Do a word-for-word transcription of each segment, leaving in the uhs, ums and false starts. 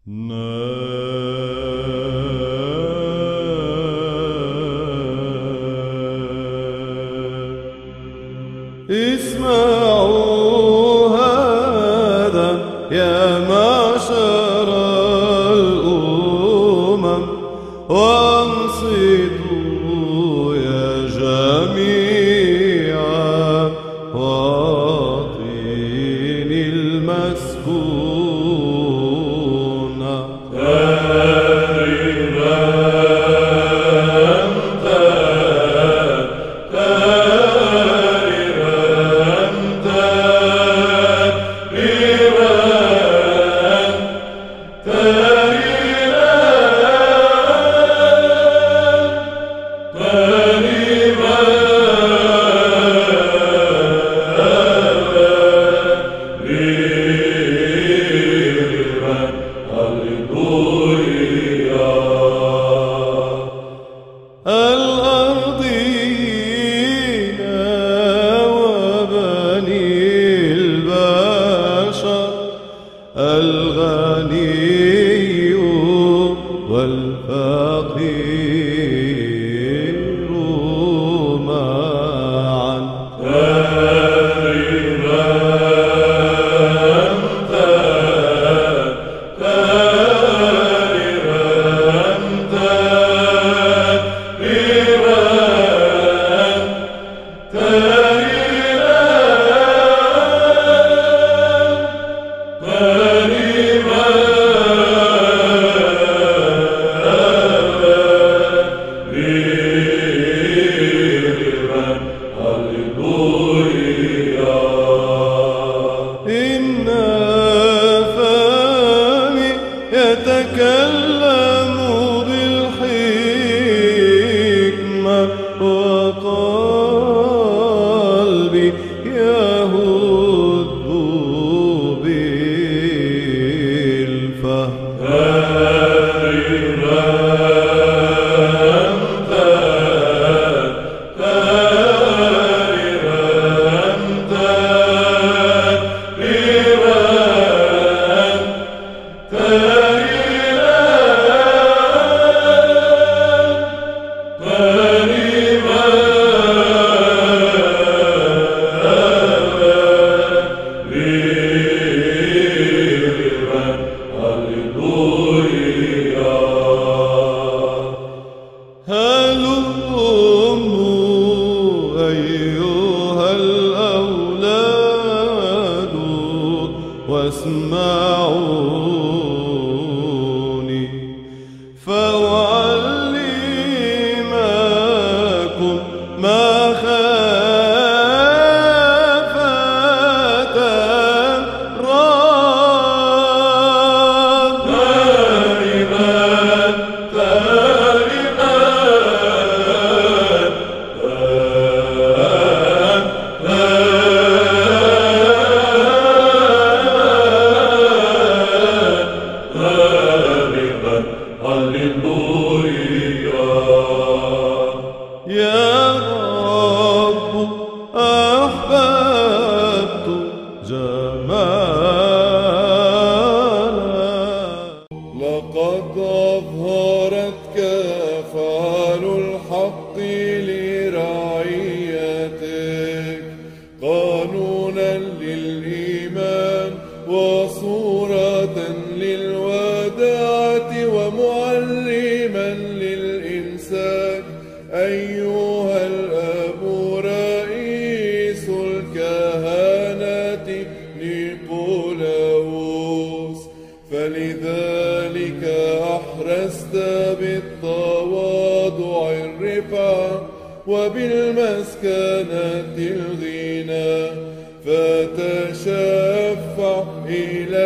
اسمعوا هذا يا معشر الأمم، وانصتوا يا جميع واطن المسكونة. الأرضين وبني البشر، الغني والفقير معا. إن فمي يتكلم بالحكمة، وقلبي يهد بالفهم. هلموا أيها الأولاد واسمعوني، فأعلمكم مخافة الرب. يا رب أحببت جمالك، لقد أظهرتك أفعال الحق لرعيتك، قانونا للإيمان وصورة للوداعة ومعلما للإمساك. أيها الأب رئيس الكهنة نيقولاوس، فلذلك أحرزت بالتواضع الرفعة وبالمسكنة الغنى، فتشفع إلى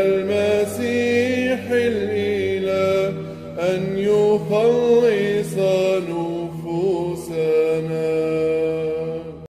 المسيح الإله أن يخلص